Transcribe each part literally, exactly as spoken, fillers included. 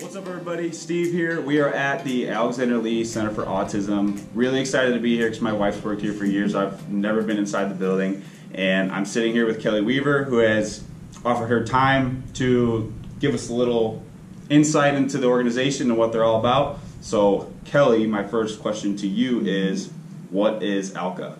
What's up, everybody? Steve here. We are at the Alexander Lee Center for Autism. Really excited to be here because my wife's worked here for years. I've never been inside the building, and I'm sitting here with Kelly Weaver, who has offered her time to give us a little insight into the organization and what they're all about. So, Kelly, my first question to you is, what is ALCA?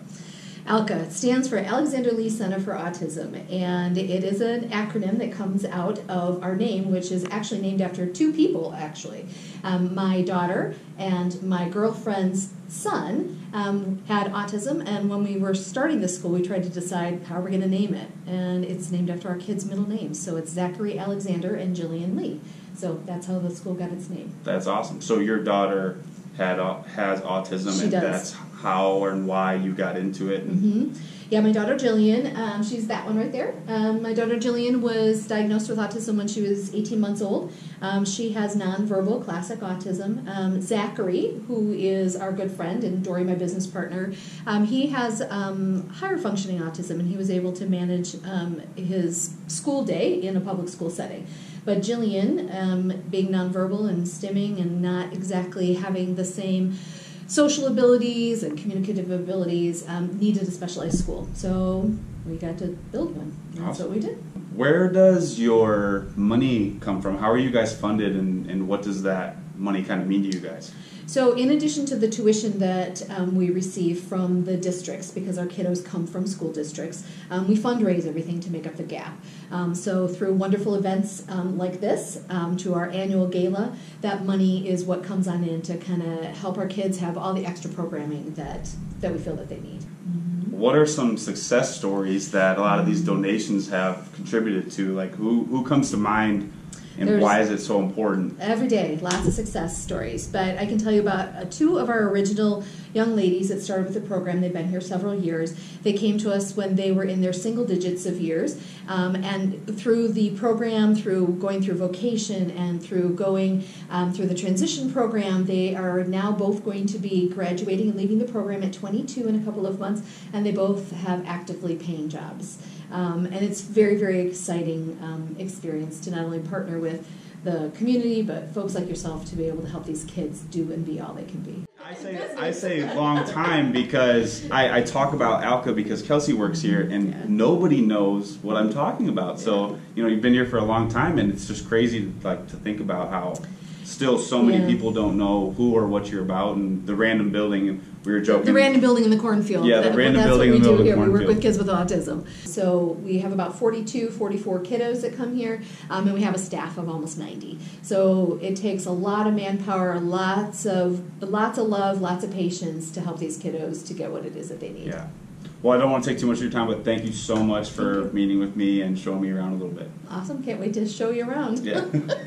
ALCA stands for Alexander Lee Center for Autism, and it is an acronym that comes out of our name, which is actually named after two people, actually. Um, my daughter and my girlfriend's son um, had autism, and when we were starting the school, we tried to decide how we're going to name it, and it's named after our kids' middle names. So it's Zachary Alexander and Jillian Lee. So that's how the school got its name. That's awesome. So your daughter had uh, has autism, She and does. that's how and why you got into it. Mm-hmm. Yeah, my daughter Jillian, um, she's that one right there. Um, my daughter Jillian was diagnosed with autism when she was eighteen months old. Um, she has nonverbal classic autism. Um, Zachary, who is our good friend and Dory, my business partner, um, he has um, higher functioning autism, and he was able to manage um, his school day in a public school setting. But Jillian, um, being nonverbal and stimming and not exactly having the same social abilities and communicative abilities, um, needed a specialized school. So we got to build one. That's Awesome. what we did. Where does your money come from? How are you guys funded, and, and what does that money kind of mean to you guys? So in addition to the tuition that um, we receive from the districts, because our kiddos come from school districts, um, we fundraise everything to make up the gap. Um, so through wonderful events um, like this, um, to our annual gala, that money is what comes on in to kind of help our kids have all the extra programming that, that we feel that they need. What are some success stories that a lot of these donations have contributed to? Like, who, who comes to mind, and There's- why is it so important? Every day, lots of success stories. But I can tell you about uh, two of our original young ladies that started with the program. They've been here several years. They came to us when they were in their single digits of years. Um, and through the program, through going through vocation and through going um, through the transition program, they are now both going to be graduating and leaving the program at twenty-two in a couple of months. And they both have actively paying jobs. Um, and it's very, very exciting um, experience to not only partner with the community, but folks like yourself to be able to help these kids do and be all they can be. I say I say long time because I, I talk about ALCA because Kelsey works here, and Yeah. nobody knows what I'm talking about. So you know, you've been here for a long time, and it's just crazy to, like to think about how still so many Yeah. people don't know who or what you're about, and the random building. And we were joking. The random building in the cornfield. Yeah, the That- random that's building what in the we do middle of the here. We work cornfield. with kids with autism. So we have about forty-two, forty-four kiddos that come here, um, and we have a staff of almost ninety. So it takes a lot of manpower, lots of lots of love, lots of patience to help these kiddos to get what it is that they need. Yeah. Well, I don't want to take too much of your time, but thank you so much for meeting with me and showing me around a little bit. Awesome. Can't wait to show you around. Yeah.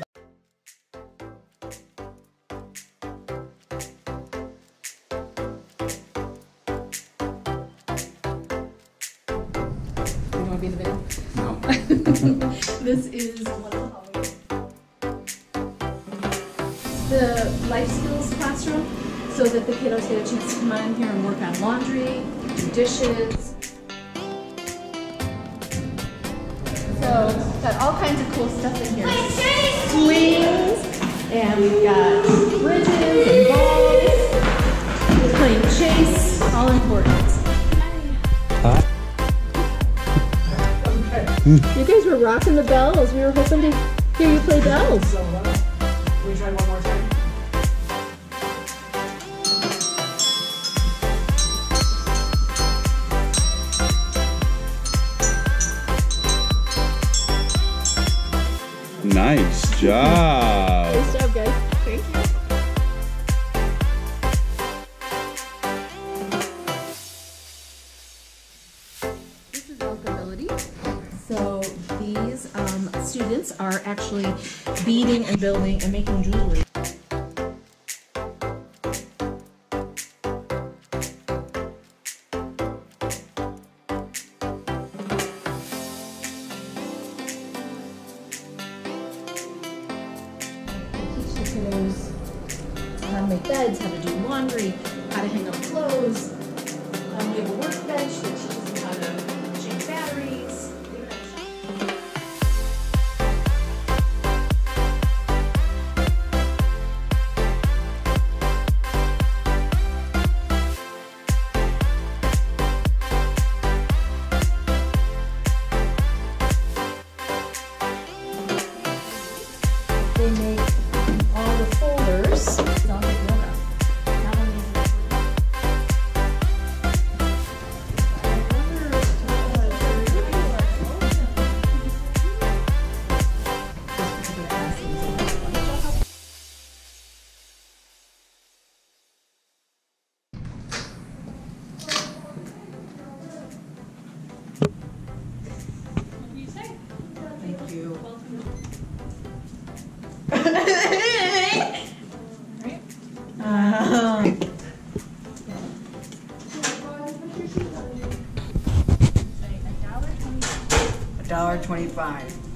You want to be in the video? No. This is one of the hallways. The life skills classroom, so that the kiddos get a chance to come on here and work on laundry, do dishes. So, got all kinds of cool stuff in here. Swings, and we've got bridges and balls. We're playing chase, all important. You guys were rocking the bells. We were hoping to hear you play bells. So, uh, can we try one more time? Nice job. Nice job, guys. Thank you. This is walkability. So these um, students are actually beading and building and making jewelry. Teach the kiddos how to make beds, how to do laundry, how to hang up clothes. Um, we have a workbench that teaches them how to change batteries. they make all the folders. It's all like yoga. Not only Thank you. Um, a dollar twenty-five.